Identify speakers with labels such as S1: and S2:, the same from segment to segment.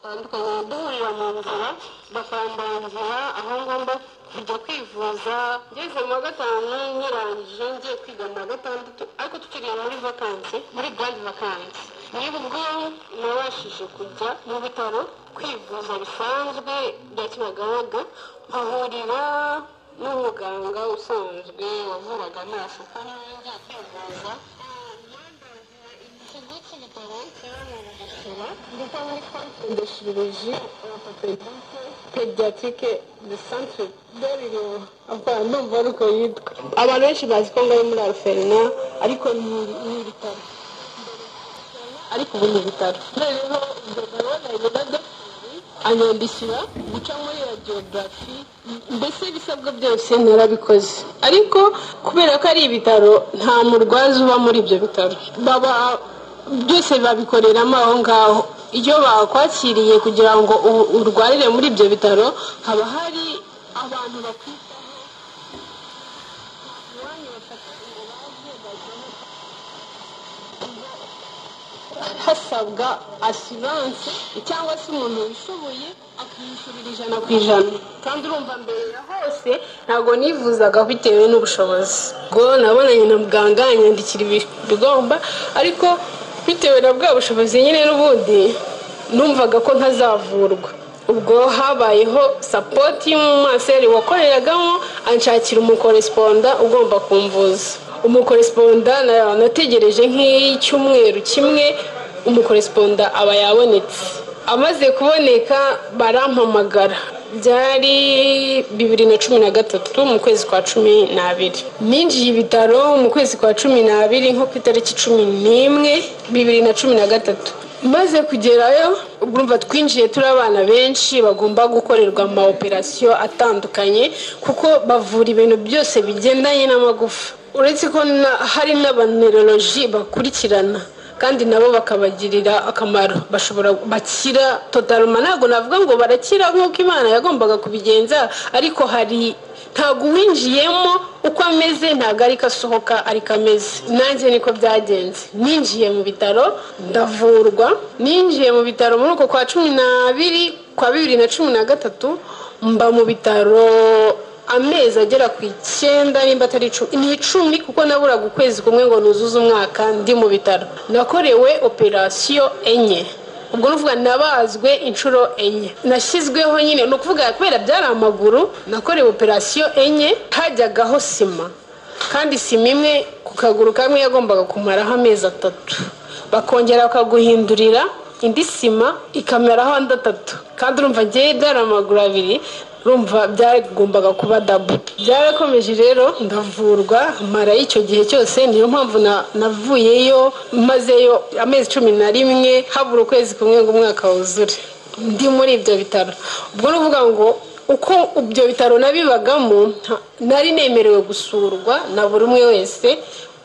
S1: batandukanye duhurira mu nzira bakandangira aho ngomba kujya kwivuza ngeze mu wa gatanu nyirangije ngiye kwiga mu wa gatandatu ariko tukiri muri vakansi muri grande vakansi nibwo nabashije kujya mu bitaro kwivuza bisanzwe bya Kibagabaga mpahurira n'umuganga usanzwe wavuraga amaso kandi ngiye kwivuza de chirurgie pédiatrique de centre d'Oriro abantu baruko yitwa abantu benshi bazi ko ngari muri Alferina ariko ni ibitaro ariko ubu ni ibitaro rero ndabona ibintu anyandikira guca muri radiography mbese ibisabwa byose narabikoze ariko kubera ko ari ibitaro nta murwazi uba muri ibyo bitaro baba byose babikoreramo aho ngaho iyo bakwakiriye kugira ngo urwarire muri ibyo bitaro haba hari abantu bakwitaho hasabwa assurance cyangwa se umuntu wishoboye akishyurira 100% kandi urumva mbere ya hose ntago nivuzaga bitewe n'ubushobozi ngo nabonanye na muganga anyandikira ibigomba ariko bitewe na bwa bushobozi nyine n'ubundi numvaga ko ntazavurwa ubwo habayeho support y'umuseri wakoreragamo anshakira umukoresponda ugomba kumvuza umukoresponda nategereje nk'icyumweru kimwe umukoresponda aba yabonetse amaze kuboneka barampamagara byari 2013 mu kwezi kwa 12 ninjiye ibitaro mu kwezi kwa 12 nko ku itariki 11 2013 maze kugerayo urumva twinjiye turi abana benshi bagomba gukorerwa ama operation atandukanye kuko bavura ibintu byose bigendanye n'amagufa uretse ko hari n'abaneurology bakurikirana kandi nabo bakabagirira akamaro bashobora bakira totalement ntago navuga ngo barakira nk'uko Imana yagombaga kubigenza ariko hari ntago winjiyemo uko ameze ntago ari kasohoka ari kameze nanjye niko byagenze ninjiye mu bitaro ndavurwa ninjiye mu bitaro muri uko kwa 12 kwa 2013 mba mu bitaro amezi agera ku 9 nimba atari 10 kuko naburaga ukwezi kumwe ngo nuzuze umwaka ndi mu bitaro nakorewe operation enye ubwo nuvuga nabazwe inshuro enye nashyizweho nyine no kuvuga kubera byari amaguru nakorewe operation enye hajyagaho sima kandi sima imwe ku kaguru kamwe yagombaga kumaraho amezi 3 bakongera bakaguhindurira indi sima ikameraho 3 kandi urumva ngiye byari amaguru 2 rumva byagombaga kuba dabu byarakomeje rero ndavurwa mara icyo gihe cyose niyo mpamvu navuyeyo mazeyo amezi 11 habura ukwezi kumwe ngo umwaka wuzure ndi muri ibyo bitaro ubwo nuvuga ngo uko ibyo bitaro nabibagamo nari nemerewe gusurwa na buri umwe wese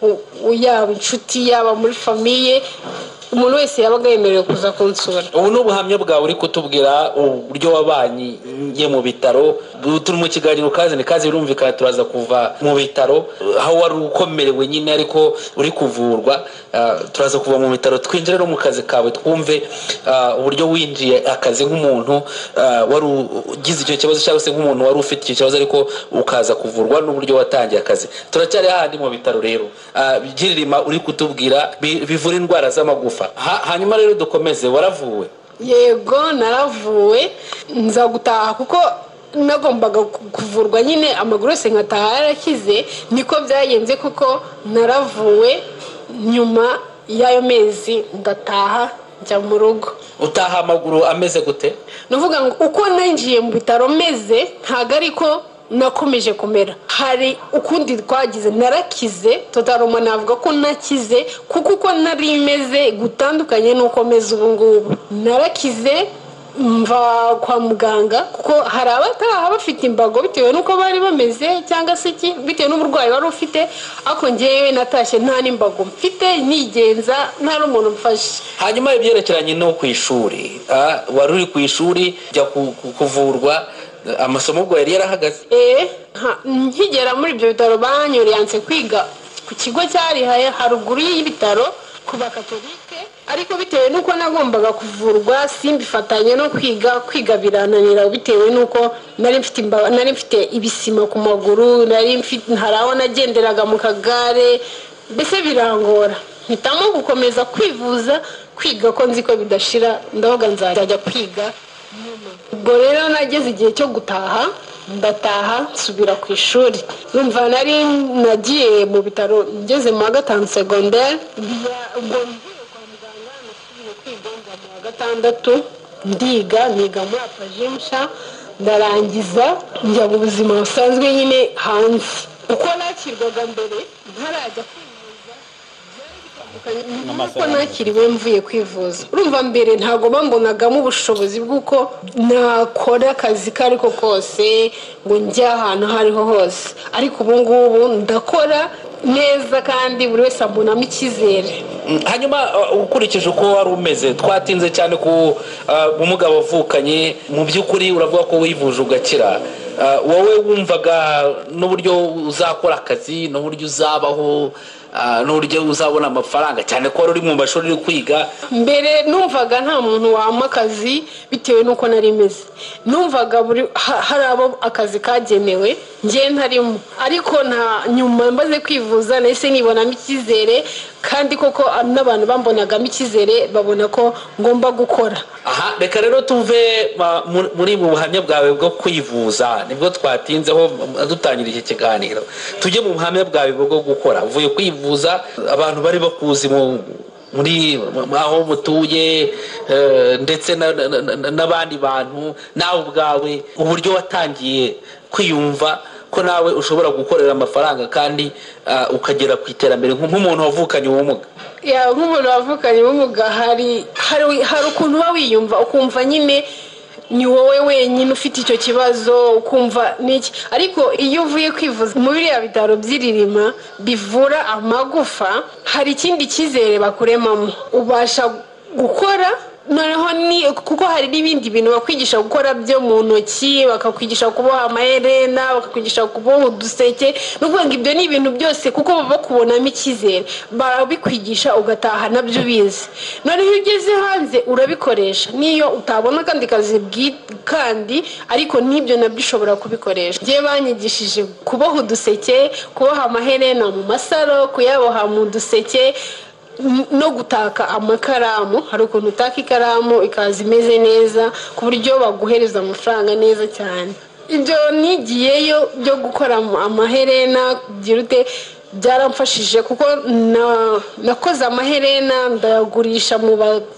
S1: yaba inshuti yaba muri famiye umuntu wese yabaga yemerewe kuza kunsura
S2: ubu n'ubuhamya bwawe uri kutubwira uburyo wabanye mu bitaro turi mu kiganiro kazi birumvikana turaza kuva mu bitaro aho wari ukomerewe nyine ariko uri kuvurwa turaza kuva mu bitaro twinjire no mu kazi kawe twumve uburyo winjiye akazi nk'umuntu wari ugize icyo kibazo cyangwa se nk'umuntu wari ufite icyo kibazo ariko ukaza kuvurwa n'uburyo watangiye akazi turacyari handi mu bitaro rero Giririma uri kutubwira bivura indwara z'amagufa hanyuma rero dukomeze waravuwe
S1: yego naravuwe nza gutaha kuko nagombaga kuvurwa nyine amaguru yose nkataha yarakize niko byagenze kuko naravuwe nyuma y'ayo mezi ndataha njya mu rugo
S2: utaha amaguru ameze gute
S1: nuvuga ngo uko ninjiye mu bitaro meze ntago ariko nakomeje kumera hari ukundi twagize narakize totaloma navuga ko nakize kuko uko nari meze gutandukanye nuko meze ubu ngubu narakize mva kwa muganga kuko hari abataha bafite imbago bitewe nuko bari bameze cyangwa se iki bitewe n'uburwayi wari ufite ako ngewe natashye nta n'imbago mfite nigenza nta n'umuntu mfashe
S2: hanyuma ibyerekeranye no ku ishuri wari uri ku ishuri jya kuvurwa amasomo ubwo yari yarahagaze
S1: nkigera muri ibyo bitaro banyoriyanse kwiga ku kigo cyari haruguru y'ibitaro ku bakatolike ariko bitewe nuko nagombaga kuvurwa simbifatanye no kwiga birananira bitewe nuko nari mfite ibisima ku maguru, haraho nagenderaga mu kagare, mbese birangora. Mpitamo gukomeza kwiga ko nzi ko bidashira, ndavuga nzajya kwiga. Ubwo rero nageze igihe cyo gutaha, ndataha nsubira ku ishuri. Numva nari nagiye mu bitaro ngeze mu wa gatanu secondaire, gatandatu niga muri apajimsha, ndarangiza njya mu buzima busanzwe nyine hanze. Uko nakirwaga mbere ntarajya kwivuza nakiriwe mvuye kwivuza. Urumva mbere ntago bambonagamo ubushobozi bw'uko nakora akazi kariko kose ngo njye ahantu hariho hose, ariko ubu ngubu ndakora neza kandi buri wese abonamo icyizere.
S2: Hanyuma ukurikije uko wari umeze, twatinze cyane ku umugabo wavukanye, mu by'ukuri uravuga ko wivuje ugakira. Wowe wumvaga n'uburyo uzakora akazi, n'uburyo uzabaho, n'uburyo uzabona amafaranga, cyane ko wari uri mu mashuri uri kwiga?
S1: Mbere numvaga nta muntu wampa akazi bitewe nuko nari meze. Numvaga hari abo akazi kagenewe njye ntarimo, ariko nyuma mbaze kwivuza nahise nibonamo icyizere, kandi koko n'abantu bambonagamo icyizere babona ko ngomba gukora.
S2: Aha, reka rero tuve muri mu buhamya bwawe bwo kwivuza, nibwo twatinzeho dutangira iki kiganiro. Tujye mu buhamya bwawe bwo gukora. Uvuye kwivuza, abantu bari bakuzi muri aho mutuye, ndetse n'abandi bantu, nawe ubwawe uburyo watangiye kwiyumva ko nawe ushobora gukorera amafaranga kandi ukagera ku iterambere nk'umuntu wavukanye ubumuga.
S1: Nk'umuntu wavukanye ubumuga hari ukuntu uba wiyumva, ukumva nyine ni wowe wenyine ufite icyo kibazo, ukumva niki. Ariko iyo uvuye kwivuza mu biriya bitaro by'Iririma bivura amagufa, hari ikindi cyizere bakuremamo, ubasha gukora. Noneho kuko hari n'ibindi bintu bakwigisha gukora byo mu ntoki, bakakwigisha kuboha amaherena, bakakwigisha kuboha uduseke. N'ubwo ibyo ni ibintu byose kuko baba bakubonamo icyizere, barabikwigisha ugataha nabyo ubizi. Noneho iyo ugeze hanze urabikoresha, niyo utabona kandi kazi kandi ariko n'ibyo nabyo ushobora kubikoresha. Njye banyigishije kuboha uduseke, kuboha amaherena mu masaro, kuyaboha mu duseke, no gutaka amakaramu. Hari ukuntu utaka ikaramu ikaza imeze neza ku buryo baguhereza amafaranga neza cyane. Ibyo nigiyeyo byo gukora amaherena byaramfashije kuko nakoze amaherena ndayagurisha mu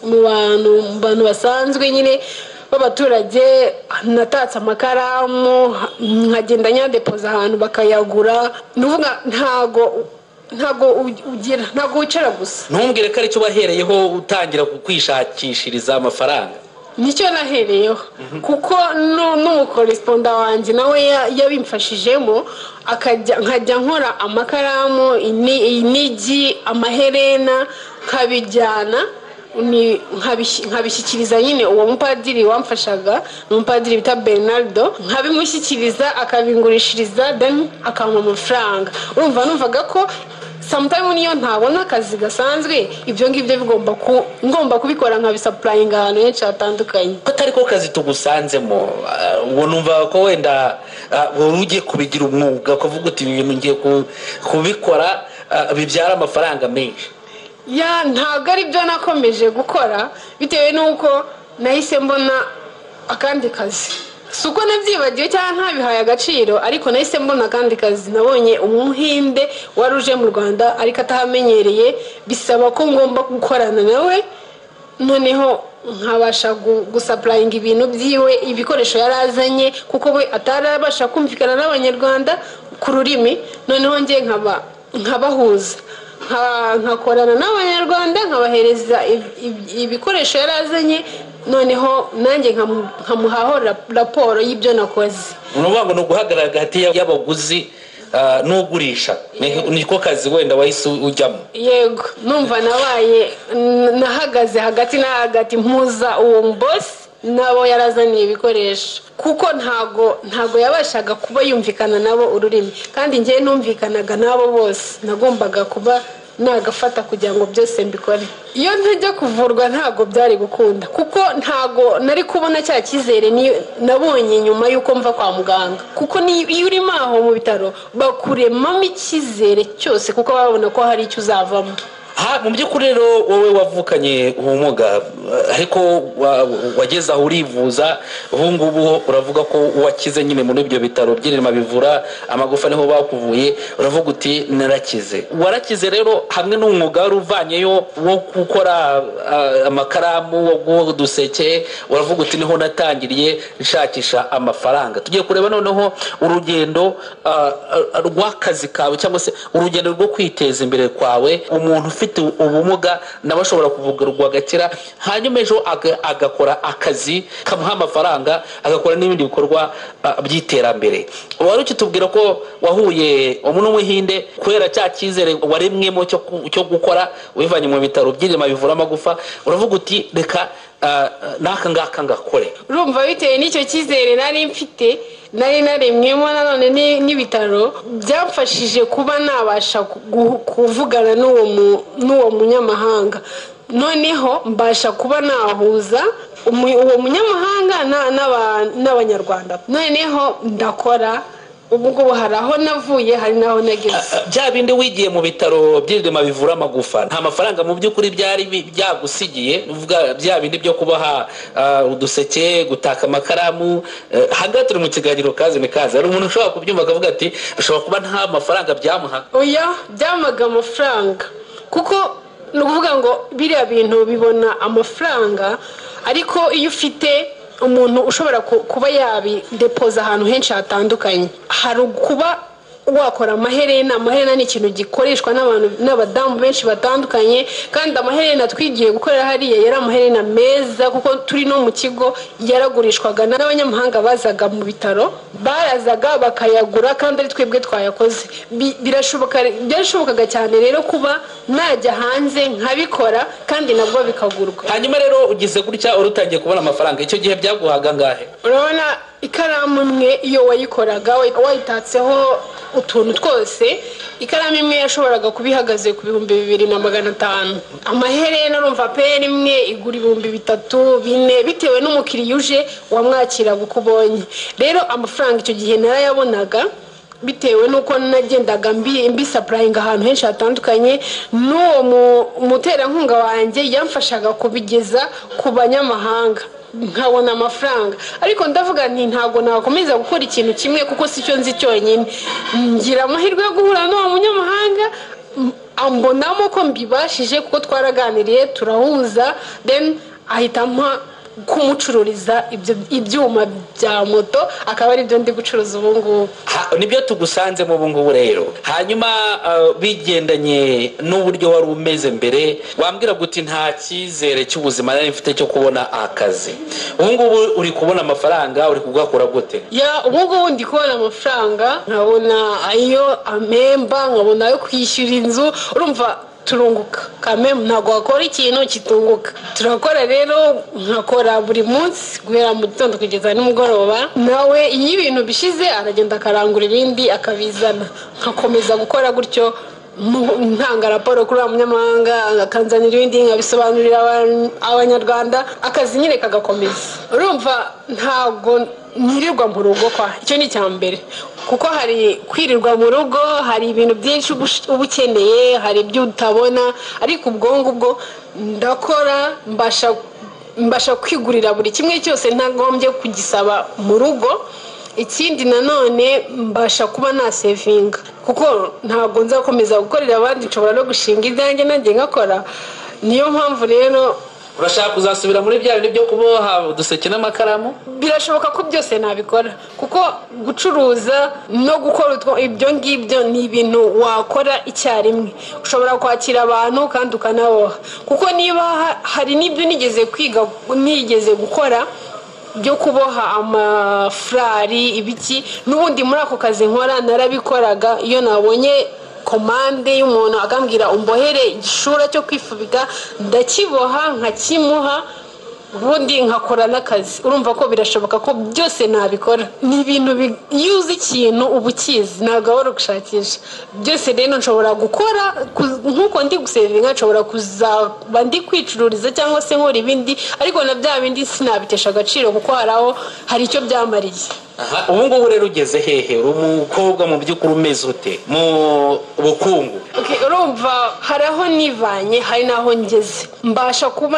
S1: bantu basanzwe nyine b'abaturage. Natatse amakaramu nkagenda nyadepoza ahantu bakayagura. Nuvuga ntago wicara gusa.
S2: Ntumbwire ko aricyo bahereyeho utangira kwishakishiriza amafaranga?
S1: Nicyo nahereyeho, kuko n'umukoresponda wanjye nawe yabimfashijemo, nkajya nkora amakaramu, inigi, amaherena, nkabijyana nkabishyikiriza nyine uwo mupadiri wamfashaga, umupadiri bita Bernardo, nkabimushyikiriza akabingurishiriza, then akampa amafaranga. Urumva numvaga ko sometimes niyo ntabona akazi gasanzwe, ibyo ngibyo ngomba kubikora nkabisapurayinga ahantu henshi hatandukanye.
S2: Atari ko kazi tugusanzemo, uwo numva ko wenda wowe ugiye kubigira umwuga, kuvuga uti ibintu ngiye kubikora bibyara amafaranga menshi.
S1: Ntabwo ari byo nakomeje gukora, bitewe n'uko nahise mbona akandi kazi. Si uko nabyibagiwe cyangwa ntabihaye agaciro, ariko nahise mbona akandi kazi. Nabonye umuhinde wari uje mu Rwanda ariko atahamenyereye, bisaba ko ngomba gukorana nawe, noneho nkabasha gusapurayinga ibintu byiwe, ibikoresho yarazanye, kuko we atarabasha kumvikana n'Abanyarwanda ku rurimi. Noneho njye nkabahuza, nkakorana n'Abanyarwanda, nkabahereza ibikoresho yarazanye, noneho nanjye nkamuhaho raporo y'ibyo nakoze.
S2: Unuvuga ngo nuguhagarara hagati y'abaguzi n'ugurisha, niko kazi wenda wahise ujyamo?
S1: Yego, numva nahagaze hagati na hagati, mpuza uwo mbosi nabo yarazaniye ibikoresho, kuko ntago yabashaga kuba yumvikana nabo ururimi, kandi njye numvikanaga nabo bose. Nagombaga kuba nagafata kugira ngo byose mbikore. Iyo ntajya kuvurwa ntago byari gukunda kuko ntago nari kubona cya cyizere nabonye nyuma yuko mva kwa muganga, kuko iyo urimo aho mu bitaro bakuremamo icyizere cyose kuko babona ko hari icyo uzavamo.
S2: mu by'ukuri rero wowe wavukanye ubumuga ariko wageze aho urivuza, ubu ngubu uravuga ko wakize nyine muri ibyo bitaro by'Irema bivura amagufa niho bakuvuye, uravuga uti narakize. Warakize rero hamwe n'umwuga wari uvanyeyo wo gukora amakaramu, wo duseke, uravuga uti niho natangiriye nshakisha amafaranga. Tugiye kureba noneho urugendo rw'akazi kawe cyangwa se urugendo rwo kwiteza imbere kwawe. Umuntu ufite ubumuga nawe ashobora kuvugurwa agakira, hanyuma ejo agakora akazi kamuha amafaranga, agakora n'ibindi bikorwa by'iterambere. Wari ukitubwira ko wahuye n'umuhinde kubera cya cyizere waremwemo cyo gukora, wivanye mu bitaro by'Irema bivura amagufa, uravuga uti reka naka ngaka ngakore.
S1: Urumva bitewe n'icyo cyizere nari mfite, nari naremwemo nanone n'ibitaro byamfashije kuba nabasha kuvugana n'uwo munyamahanga, noneho mbasha kuba nahuza uwo munyamahanga n'abanyarwanda, noneho ndakora. Ubwo hari aho navuye, hari naho nageze.
S2: Bya bindi wigiye mu bitaro by'Irema bivura amagufa nta mafaranga mu by'ukuri byari byagusigiye, uvuga bya bindi byo kubaha uduseke, gutaka amakaramu. Hagati turi mu kiganiro kazi ni kazi, hari umuntu ushobora kubyumva akavuga ati ushobora kuba nta mafaranga byamuhaga.
S1: Oya, byamaga amafaranga kuko ni ukuvuga ngo biriya bintu bibona amafaranga, ariko iyo ufite umuntu ushobora kuba yabidepoza ahantu henshi hatandukanye, hari kuba wakora amaherena. Amaherena ni ikintu gikoreshwa n'abadamu benshi batandukanye, kandi amaherena twigiye gukorera hariya yari amaherena meza, kuko turi no mu kigo yaragurishwaga n'abanyamahanga bazaga mu bitaro, barazaga bakayagura kandi ari twebwe twayakoze. Byarashobokaga cyane rero kuba najya hanze nkabikora kandi nabwo bikagurwa.
S2: Hanyuma rero ugize gutya urutangiye kubona amafaranga, icyo gihe byaguhaga ngahe?
S1: Urabona ikaramu imwe iyo wayikoraga wayitatseho utuntu twose, ikaramu imwe yashoboraga kubihagaze ku 2,500. Amaherena urumva peri imwe igura 3,000 4 bitewe n'umukiriya uje wamwakira gukubonye. Rero amafaranga icyo gihe narayabonaga bitewe nuko nagendaga mbi supplying ahantu henshi hatandukanye. N'uwo muterankunga wanjye yamfashaga kubigeza ku banyamahanga nkabona amafaranga, ariko ndavuga nti ntago nakomeza gukora ikintu kimwe kuko sicyo nzi cyonyine. Ngira amahirwe yo guhura n'uwo munyamahanga, ambonamo ko mbibashije kuko twaraganiriye turahuza, then ahita ampa kumucururiza ibyuma bya moto, akaba ari byo ndi gucuruza ubu ngubu.
S2: Nibyo tugusanzemo ubu ngubu rero. Hanyuma bigendanye n'uburyo wari umeze mbere, wambwira guti nta cyizere cy'ubuzima nari mfite cyo kubona akazi. Ubu ngubu uri kubona amafaranga, uri kugakora gute?
S1: Ubu ngubu ndi kubona amafaranga, nkabona ayo amemba, nkabona ayo kwishyura inzu. Urumva turunguka kameme, ntago wakora ikintu kitunguka. Turakora rero, nkakora buri munsi guhera mu gitondo kugeza nimugoroba. Nawe iyo ibintu bishize aragenda akarangura ibindi akabizana, nkakomeza gukora gutyo, ntanga raporo kuri umunyamahanga, akanzanira ibindi nkabisobanurira abanyarwanda, akazi nyine kagakomeza. Urumva ntago nyirirwa mu rugo kwa, icyo ni cyambere, kuko hari kwirirwa mu rugo, hari ibintu byinshi uba ukeneye, hari ibyo utabona, ariko ubwongo bwo ndakora, mbasha kwigurira buri kimwe cyose ntagombye kugisaba mu rugo. Ikindi nanone mbasha kuba na savinga, kuko ntabwo nzakomeza gukorera abandi, nshobora no gushinga ibyanjye nanjye ngakora. Niyo mpamvu rero
S2: urashaka kuzasubira muri bya bintu byo kuboha uduseke n'amakaramu?
S1: Birashoboka ko byose nabikora, kuko gucuruza no gukora ibyo ngibyo ni ibintu wakora icyarimwe. Ushobora kwakira abantu kandi ukanaboha, kuko niba hari n'ibyo nigeze gukora byo kuboha amafurari ibiki, n'ubundi muri ako kazi nkora narabikoraga. Iyo nabonye komande y'umuntu akambwira umbohere igishura cyo kwifubika, ndakiboha nkakimuha, ubundi nkakora n'akazi. Urumva ko birashoboka ko byose nabikora. Ni ibintu iyo uzi ikintu uba ukizi, ntabwo wari gushakisha. Byose rero nshobora gukora nk'uko ndi gusevinga, nshobora kuzaba ndi kwicururiza cyangwa se nkora ibindi, ariko na bya bindi sinabitesha agaciro kuko hari icyo byamariye.
S2: Ubu ngubu rero ugeze hehe? uri umukobwa mu by'ukuri umeze ute mu bukungu?
S1: Urumva hari aho nivanye, hari n'aho ngeze. Mbasha kuba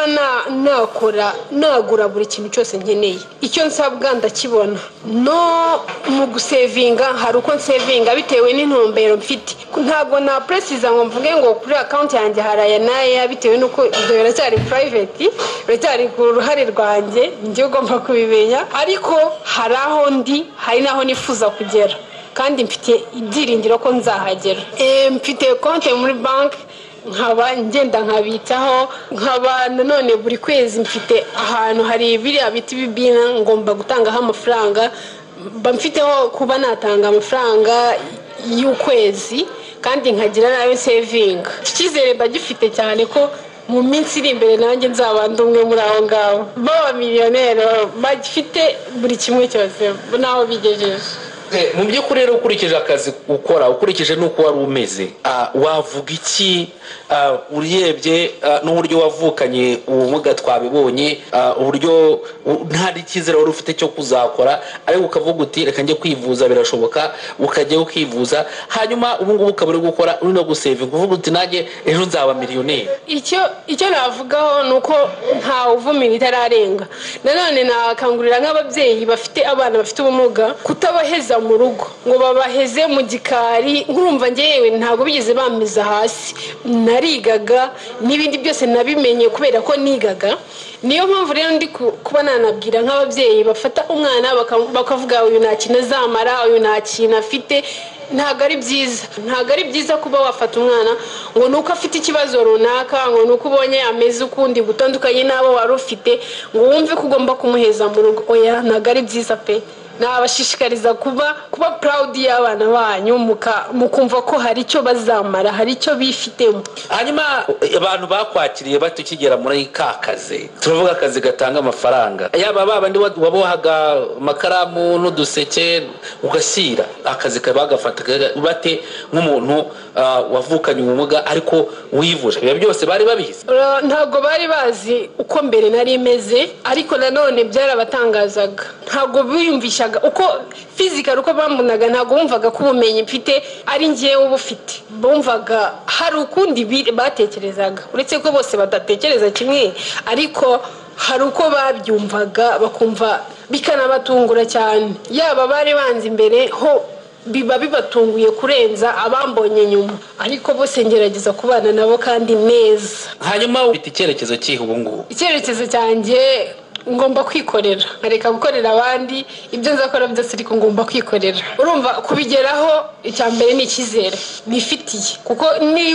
S1: nagura buri kintu cyose nkeneye. Icyo nsabwa ndakibona. No mu gusevinga hari uko nsevinga bitewe n'intumbero mfite. Ntabwo na presiza ngo mvuge ngo kuri account yanjye haraya naye, bitewe nuko ibyo biracyari private, biracyari ku ruhare rwanjye, njye ugomba kubimenya. Ariko hari aho hari naho nifuza kugera, kandi mfite ibyiringiro ko nzahagera. Mfite konti muri banki, nkaba ngenda nkabitaho, nkaba nanone buri kwezi mfite ahantu hari biriya biti bibina ngomba gutangaho amafaranga. Mba mfiteho kuba natanga amafaranga y'ukwezi, kandi nkagira nayo sevinga. Icyizere ndagifite cyane ko mu minsi iri imbere nanjye nzaba ndi umwe muri aho ngaho baba miliyoneri bagifite buri kimwe cyose naho bigejeje.
S2: Mu by'ukuri rero ukurikije akazi ukora, ukurikije n'uko wari umeze, wavuga iki urebye n'uburyo wavukanye ubumuga twabibonye, uburyo nta n'icyizere wari ufite cyo kuzakora, ariko ukavuga uti reka njye kwivuza, birashoboka ukajya ukivuza, hanyuma ubu ngubu ukaba uri gukora, uri no gusevinga, uvuga uti nanjye ejo nzaba miliyoneri.
S1: Icyo navugaho ni uko ntawe uvumira itararenga. Nanone nakangurira nk'ababyeyi bafite abana bafite ubumuga kutabaheza mu rugo ngo babaheze mu gikari. Nkurumva njyewe ntabwo bigeze bameza hasi, narigaga n'ibindi byose nabimenye kubera ko nigaga. Niyo mpamvu rero ndi kuba nanabwira nk'ababyeyi bafata umwana bakavuga uyu nta kintu azamara, uyu nta kintu afite. Ntabwo ari byiza kuba wafata umwana ngo nuko afite ikibazo runaka, ngo nuko ubonye ameze ukundi gutandukanye n'abo wari ufite, ngo wumve ko ugomba kumuheza mu rugo. Oya, ntabwo ari byiza pe. Nabashishikariza kuba proud y'abana banyu, mukumva ko hari icyo bazamara, hari icyo bifitemo.
S2: Hanyuma abantu bakwakiriye batukigera muri ka kazi, turavuga akazi gatanga amafaranga, yaba babandi wabohaga amakaramu n'uduseke ugashyira, akazi kabagafata bate nk'umuntu wavukanye ubumuga ariko wivuje? Ibyo byose bari babizi?
S1: Ntabwo bari bazi uko mbere nari imeze, ariko nanone byarabatangazaga. Ntabwo biyumvisha uko physical uko bambonaga, ntabwo bumvaga ko ubumenyi mfite ari njyewe ubufite. Bumvaga hari ukundi batekerezaga, uretse ko bose badatekereza kimwe, ariko hari uko babyumvaga bakumva bikanabatungura cyane. Yaba bari banze imbere ho biba bibatunguye kurenza abambonye nyuma, ariko bose ngerageza kubana nabo kandi neza.
S2: Hanyuma ufite icyerekezo kihe ubu ngubu?
S1: Icyerekezo cyanjye ngomba kwikorera, nkareka gukorera abandi. Ibyo nzakora byose ariko ngomba kwikorera. Urumva kubigeraho icyambere ni icyizere nifitiye, kuko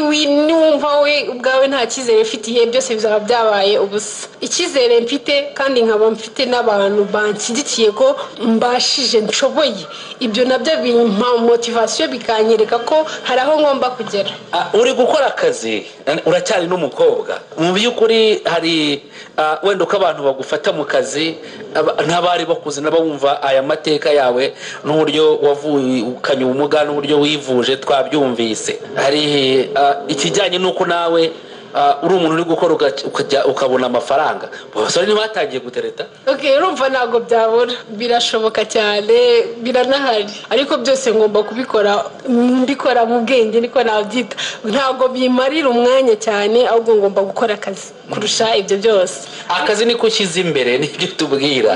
S1: niwumva we ubwawe nta cyizere ufitiye, byose bizaba byabaye ubusa. Icyizere mfite, kandi nkaba mfite n'abantu banshyigikiye ko mbashije, nshoboye. Ibyo nabyo bimpa motivation, bikanyereka ko hari aho ngomba kugera.
S2: Uri gukora akazi, uracyari n'umukobwa. Mu by'ukuri hari wenda uko abantu bagufata mu kazi n'abari bakuze n'abumva aya mateka yawe n'uburyo wavukanye ubumuga n'uburyo wivuje, twabyumvise. Hari ikijyanye n'uko nawe uri umuntu uri gukora ukabona amafaranga. Abasore ntibatangiye gutereta?
S1: Urumva ntabwo byabura, birashoboka cyane, biranahari, ariko byose ngomba kubikora mbikora mu bwenge, niko nabyita. Ntabwo bimarira umwanya cyane, ahubwo ngomba gukora akazi kurusha ibyo byose.
S2: Akazi niko ushyize imbere, nibyo tubwira.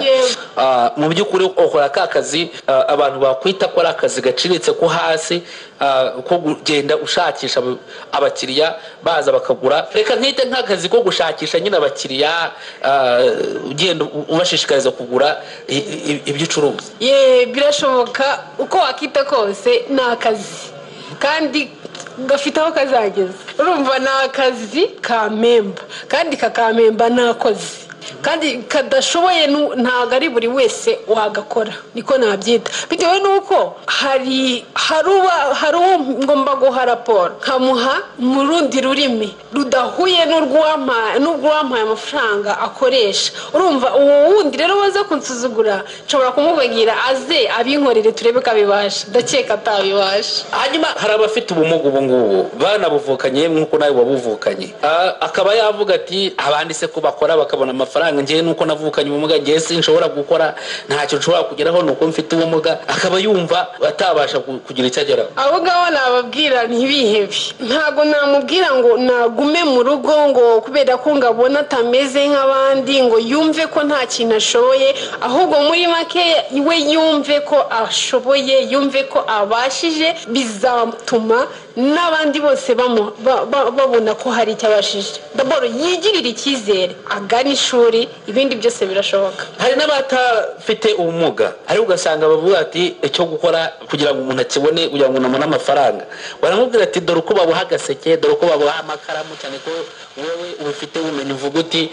S2: Mu by'ukuri ukora ka kazi abantu bakwita ko ari akazi gaciriritse ko hasi, ko kugenda ushakisha abakiriya baza bakagura. Reka nkite nk'akazi ko gushakisha nyine abakiriya, ugenda ubashishikariza kugura ibyo ucuruza.
S1: Birashoboka, uko wakita kose ni akazi, kandi gafite aho kazageza. Urumva ni akazi ka memba, kandi kakamemba nakoze. kandi kadashoboye ntabwo ari buri wese wagakora, niko nabyita, bitewe n'uko hari uwo ngomba guha raporo nkamuha mu rundi rurimi rudahuye n'urwampaye amafaranga akoresha. Urumva uwo wundi rero waza kunsuzugura nshobora kumubagira aze abinkorere turebe ko abibasha, ndakeka atabibasha.
S2: Hanyuma hari abafite ubumuga ubu ngubu banabuvukanye nk'uko nawe wabuvukanye, akaba yavuga ati abandi se ko bakora bakabona amafaranga, njyewe nuko navukanye ubumuga, njyewe sinshobora gukora, ntacyo nshobora kugeraho nuko mfite ubumuga, akaba yumva atabasha kugira icyo ageraho.
S1: Abo ngabo nababwira ntibihebe, ntabwo namubwira ngo nagume mu rugo ngo kubera ko ngabona atameze nk'abandi ngo yumve ko nta kintu ashoboye, ahubwo muri make we yumve ko ashoboye, yumve ko abashije, bizatuma n'abandi bose babona ko hari icyo abashije. Daboro yigirira icyizere, agana ishuri, ibindi byose birashoboka.
S2: Hari n'abatafite ubumuga, hari ugasanga bavuga ati icyo gukora kugira ngo umuntu akibone, kugira ngo umuntu amafaranga, baramubwira ati dore uko babuha agaseke, dore uko babuha amakaramu, cyane ko wowe ubifite ubumenyi, uvuga uti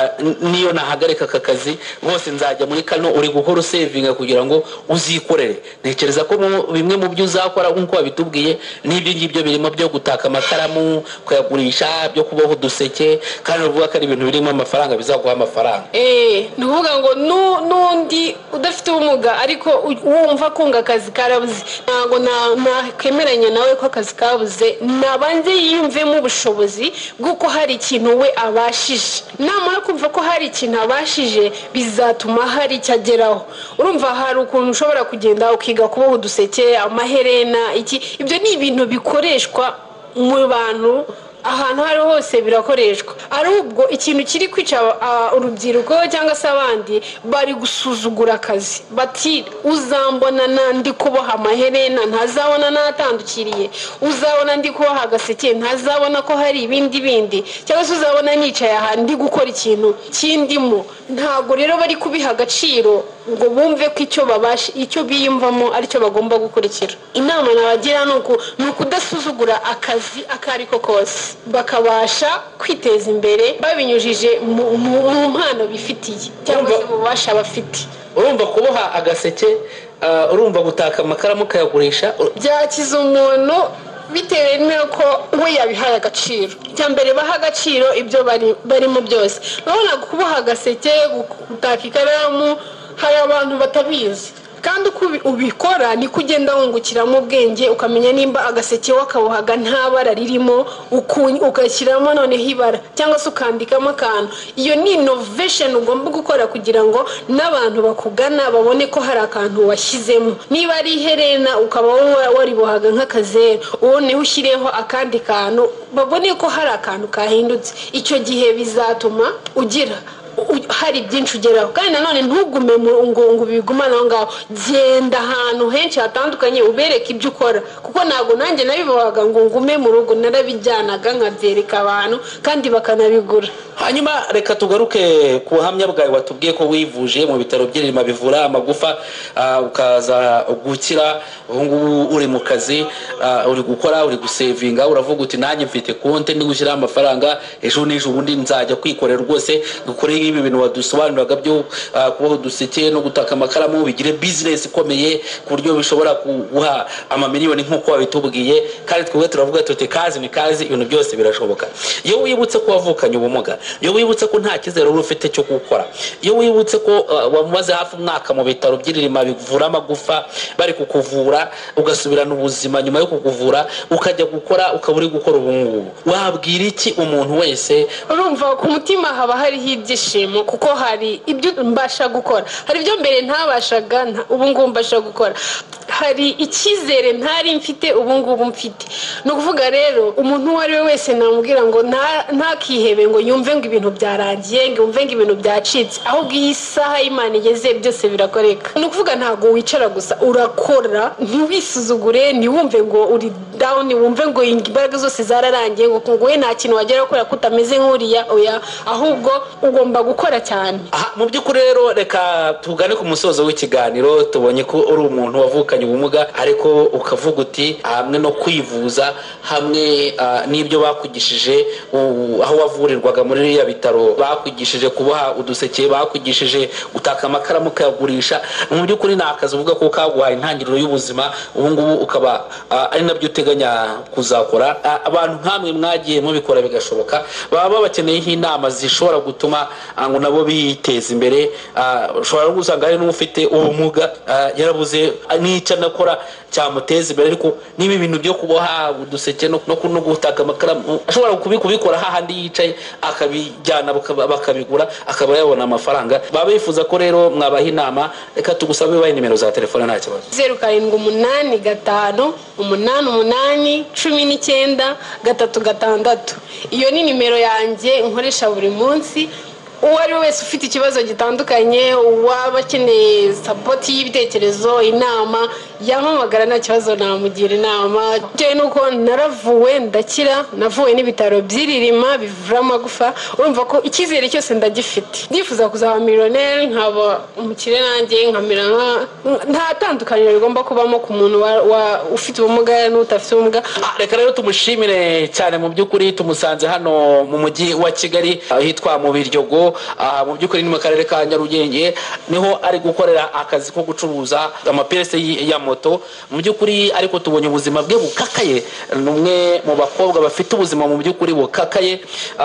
S2: niyo nahagarika aka kazi rwose nzajya muri kano, uri gukora usevinga kugira ngo uzikorere. Ntekereza ko bimwe mu byo uzakora nk'uko wabitubwiye n'ibyo ngibyo birimo byo gutaka amakaramu, kuyagurisha, byo kuboha uduseke, kandi uvuga ko ari ibintu birimo amafaranga, bizaguha amafaranga.
S1: Ni ukuvuga ngo n'undi udafite ubumuga ariko wumva ko akazi karabuze, ntabwo nakwemeranya nawe ko akazi kabuze, nabanze yiyumvemo ubushobozi bw'uko hari ikintu we abashije. Namara kumva ko hari ikintu abashije, bizatuma hari icyo ageraho. Urumva hari ukuntu ushobora kugenda ukiga kuboha uduseke, amaherena, ibyo ni ibintu bikoreshwa mu bantu ahantu hari hose, birakoreshwa. Ari ubwo ikintu kiri kwica urubyiruko cyangwa se abandi, bari gusuzugura akazi, bati uzambona nandi kuboha amaherena ntazabona natandukiriye, uzabona ndi kuboha agaseke ntazabona ko hari ibindi, cyangwa se uzabona nicaye ahandi gukora ikintu kindimo. Ntabwo rero bari kubiha agaciro ngo bumve ko icyo biyumvamo aricyo bagomba gukurikira. Inama nabagira ni ukudasuzugura akazi akariko kose, bakabasha kwiteza imbere babinyujije mu mpano bifitiye cyangwa se mu bubasha bafite.
S2: Urumva kuboha agaseke, urumva gutaka amakaramu ukayagurisha,
S1: byakiza umuntu bitewe n'uko we yabihaye agaciro. Cyambere baha agaciro ibyo barimo byose. Urabona kuboha agaseke, gutaka ikaramu, hari abantu batabizi, kandi uko ubikora ni kugenda wungukiramo ubwenge, ukamenya nimba agaseke wakabohaga nta bara ririmo, ugashyiramo noneho ibara, cyangwa se ukandikamo akantu. Iyo ni innovation ugomba gukora kugira ngo n'abantu bakugana babone ko hari akantu washyizemo. Niba ari iherena ukaba waribohaga nk'akazeru, uboneho ushyireho akandi kantu, babone ko hari akantu kahindutse. Icyo gihe bizatuma ugira hari byinshi ugeraho. Kandi nanone ntugume ngo bigumane aho ngaho, genda ahantu henshi hatandukanye ubereke ibyo ukora, kuko ntabwo nanjye nabibohaga ngo ngume mu rugo, narabijyanaga nkabyereka abantu kandi bakanabigura.
S2: Hanyuma reka tugaruke ku buhamya bwawe, watubwiye ko wivuje mu bitaro by'Irima bivura amagufa, ukaza gukira, ubu ngubu uri mu kazi, uri gukora, uri gusevinga, uravuga uti nanjye mfite konti ndi gushyiraho amafaranga, ejo n'ejo ubundi nzajya kwikorera rwose, dukore ibi bintu wadusobanuraga byo kuboha uduseke no gutaka amakaramu, bigire business ikomeye ku buryo bishobora kuguha amamiliyoni nk'uko wabitubwiye. Kandi twebwe turavuga tuti kazi ni kazi, ibintu byose birashoboka. Iyo wibutse ko wavukanye ubumuga, iyo wibutse ko nta kizere uri ufite cyo gukora, iyo wibutse ko wamumaze hafi umwaka mu bitaro by'Irima bivura amagufa bari kukuvura, ugasubirana ubuzima nyuma yo kukuvura, ukajya gukora, ukaba uri gukora ubu ngubu, wabwira iki umuntu wese?
S1: Urumva ku mutima haba hariho ibyishimo, kuko hari ibyo mbasha gukora, hari ibyo mbere ntabashaga, ubu ngubu mbasha gukora, hari icyizere ntari mfite ubu ngubu mfite. Ni ukuvuga rero umuntu uwo ari we wese namubwira ngo ntakihebe ngo yumve ngo ibintu byarangiye, ngo yumve ngo ibintu byacitse, ahubwo iyi saha Imana igeze byose birakoreka. Ni ukuvuga ntabwo wicara gusa, urakora, ntiwisuzugure, ntiwumve ngo uri down wumve ngo imbaraga zose zararangiye ngo we nta kintu wagera kubera ko utameze nk'uriya oya, ahubwo ugomba gukora cyane.
S2: Mu by'ukuri rero reka tugane ku musozo w'ikiganiro. Tubonye ko uri umuntu wavukanye ubumuga ariko ukavuga uti hamwe no kwivuza hamwe n'ibyo bakugishije aho wavurirwaga muri iriya bitaro, bakwigishije kuboha uduseke, bakwigishije gutaka amakaramu ukayagurisha. Mu by'ukuri ni akazi uvuga ko kaguhaye intangiriro y'ubuzima, ubu ngubu ukaba ari nabyo uteganya kuzakora. Abantu nk'amwe mwagiye mubikora bigashoboka, baba bakeneyeho inama zishobora gutuma ngo nabo biteza imbere. Ushobora no gusanga hari n'ufite ubumuga yarabuze n'icyo anakora cyamuteza imbere, ariko niba ibintu byo kuboha uduseke no gutaka amakaramu ashobora kubikora hahandi yicaye akabijyana bakabigura akaba yabona amafaranga. Baba bifuza ko rero mwabaha inama, reka tugusabe bahe nimero za telefone nta kibazo.
S1: 0785881936. Iyo ni nimero yanjye nkoresha buri munsi. Uwo ari we wese ufite ikibazo gitandukanye, waba akeneye support y'ibitekerezo, inama, yampamagara nta kibazo namugira inama. Bitewe nuko naravuwe ndakira, navuwe n'ibitaro by'Iririma bivura amagufa, urumva ko icyizere cyose ndagifite. Ndifuza kuzaba millionaire, nkaba umukire nanjye, nkamera nta tandukaniro rigomba kubamo ku muntu ufite ubumuga n'utafite ubumuga.
S2: Reka rero tumushimire cyane. Mu by'ukuri tumusanze hano mu mujyi wa Kigali ahitwa mu Biryogo. Mu by'ukuri ni mu karere ka Nyarugenge, niho ari gukorera akazi ko gucuruza amapiyese ya moto. Mu by'ukuri ariko tubonye ubuzima bwe bukakaye, numwe mu bakobwa bafite ubuzima mu by'ukuri bukakaye,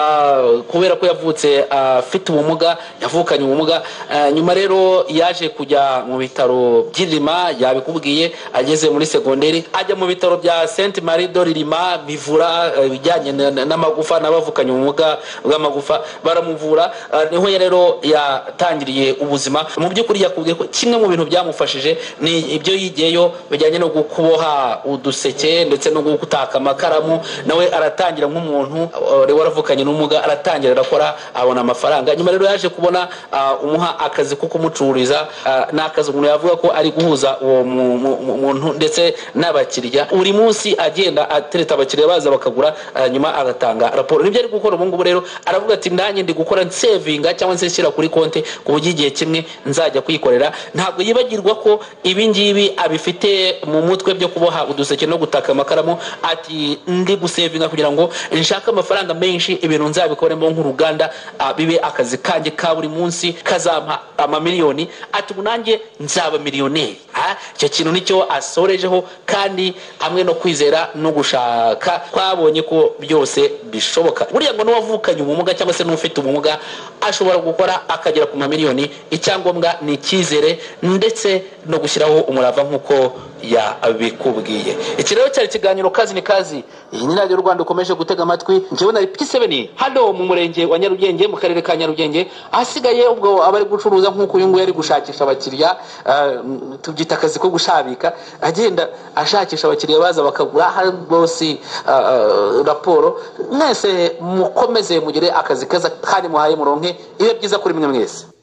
S2: kubera ko yavutse afite ubumuga, yavukanye ubumuga. Nyuma rero yaje kujya mu bitaro by'Iririma, yabikubwiye, ageze muri segonderi ajya mu bitaro bya Sainte Marie de Ririma bivura ibijyanye n'amagufa n'abavukanye ubumuga bw'amagufa, baramuvura. Niho rero yatangiriye ubuzima. Mu by'ukuri yakubwiye ko kimwe mu bintu byamufashije ni ibyo yigiyeyo bijyanye no kuboha uduseke ndetse no gutaka amakaramu. Nawe aratangira nk'umuntu waravukanye n'ubumuga, aratangira arakora, abona amafaranga. Nyuma rero yaje kubona umuha akazi ko kumucururiza, n'akazi umuntu yavuga ko ari guhuza uwo muntu ndetse n'abakiriya. Buri munsi agenda atereta abakiriya baza bakagura, nyuma agatanga raporo. Nibyo ari gukora ubu ngubu. Rero aravuga ati ndanjye ndi gukora sevinga cyangwa se shyira kuri konti ku buryo igihe kimwe nzajya kwikorera. Ntabwo yibagirwa ko ibi ngibi abifite mu mutwe byo kuboha uduseke no gutaka amakaramu. Ati ndi gusevinga kugira ngo nshaka amafaranga menshi, ibintu nzabikoremo nk'uruganda, bibe akazi kanjye ka buri munsi kazampa amamiliyoni. Ati nanjye nzaba miliyoneri. Icyo kintu nicyo asorejeho, kandi hamwe no kwizera no gushaka twabonye ko byose bishoboka. Buriya ngo n'uwavukanye ubumuga cyangwa se n'ufite ubumuga ashobora gukora akagera ku mamiliyoni. Icyangombwa ni icyizere ndetse no gushyiraho umurava nk'uko yabikubwiye. Iki rero cyari ikiganiro Kazi ni Kazi. Iyi ni Radio Rwanda ukomeje gutega amatwi. Njyewe na P7 hano mu murenge wa Nyarugenge, mu karere ka Nyarugenge. Ahasigaye ubwo abari gucuruza nk'uko uyu nguyu yari gushakisha abakiriya, tubyita akazi ko gushabika, agenda ashakisha abakiriya baza bakagura, hari bose raporo. Mwese mukomeze mugire akazi keza kandi muhaye muronke ibe byiza kuri mwe mwese.